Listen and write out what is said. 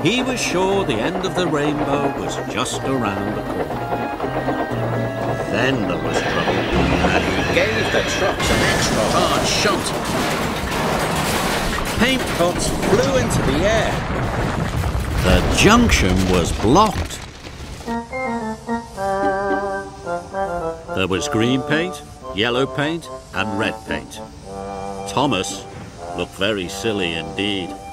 He was sure the end of the rainbow was just around the corner. Then there was trouble, and he gave the trucks an extra hard shot. Paint pots flew into the air. The junction was blocked. There was green paint, yellow paint, and red paint. Thomas looked very silly indeed.